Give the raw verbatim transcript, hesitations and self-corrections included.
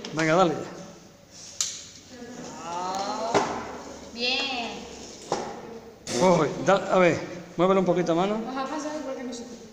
Venga, dale. Bien. Uy, da- a ver, muévelo un poquito a mano. Vas a pasar porque no se te...